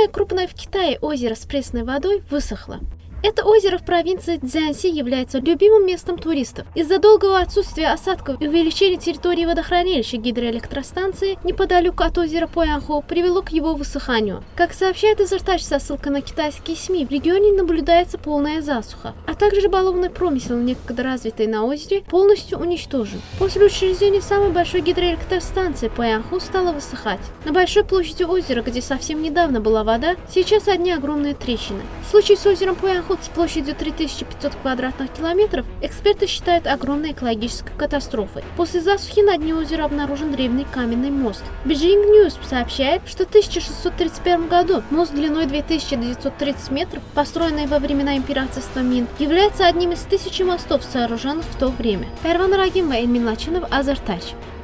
Самое крупное в Китае озеро с пресной водой высохло. Это озеро в провинции Цзянси является любимым местом туристов. Из-за долгого отсутствия осадков и увеличения территории водохранилища гидроэлектростанции неподалеку от озера Пуянху привело к его высыханию. Как сообщает Изертач со ссылкой на китайские СМИ, в регионе наблюдается полная засуха, а также рыболовный промысел, некогда развитый на озере, полностью уничтожен. После учреждения самой большой гидроэлектростанции Пуянху стала высыхать. На большой площади озера, где совсем недавно была вода, сейчас одни огромные трещины. Случай с озером Пуянху с площадью 3500 квадратных километров эксперты считают огромной экологической катастрофой. После засухи на дне озера обнаружен древний каменный мост. Beijing News сообщает, что в 1631 году мост длиной 2930 метров, построенный во времена императорства Мин, является одним из 1000 мостов, сооруженных в то время. Перван Рагимова, Эмин Лачинов, Азертач.